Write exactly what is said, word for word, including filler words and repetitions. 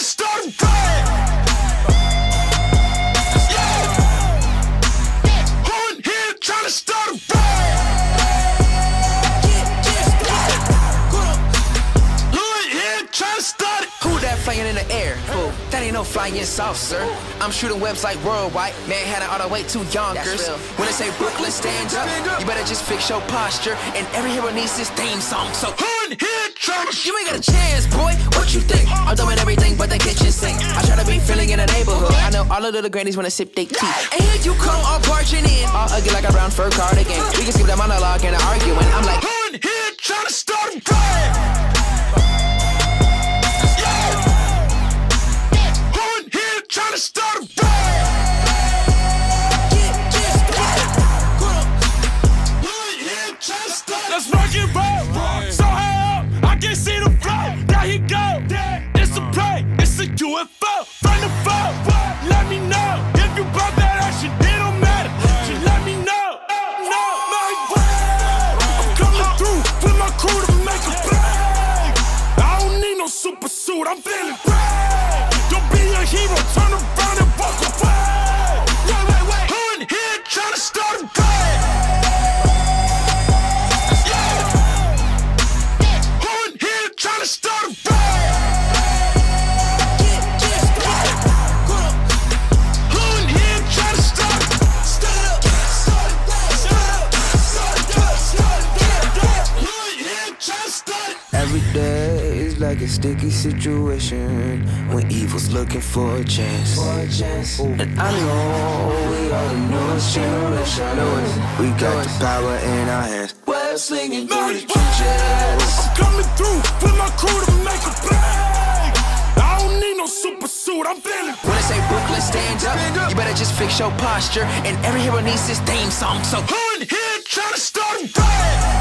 tryna start a riot. Yeah. Who in here tryna start a riot? Who in here tryna start it? Who that flying in the air? Who? That ain't no flying saucer. I'm shooting webs like worldwide. Manhattan all the way to Yonkers. When they say Brooklyn, stand up, you better just fix your posture. And every hero needs this theme song. So Who in here tryna? you ain't got a chance, boy. What you think? I'm doing everything but the kitchen sink. I try to be feeling in the neighborhood. I know all the little grannies wanna sip they tea. And here you come, all barging in, all ugly like a brown fur cardigan. We can skip that monologue and the arguing. I'm like, Who in here tryna start a riot? Yeah. Who in here tryna start a riot? Who in here tryna start? Let's rock and roll. So high up, I can see the flow. There he go. It's a play, it's a U F O. From the phone, let me know if you brought that action. It don't matter. Just let me know. No, my way. I'm coming through with my crew to make a play. I don't need no super suit. I'm feeling brave. Don't be a hero. Turn around and walk away. Wait, wait, wait. Who in here tryna start a riot? Yeah. Who in here tryna start a riot? Who in here tryna start? Start up, start up, start up, start up, start up. Who in here tryna start? Every day is like a sticky situation when evil's looking for a chance. And I know we are the newest generation. We got the power in our hands. Web slinging through the trenches. I'm coming through with my crew to make a play. I don't need no super suit. I'm feeling when they say Brooklyn, stand up, you better just fix your posture. And every hero needs this theme song. So Who in here tryna start a riot?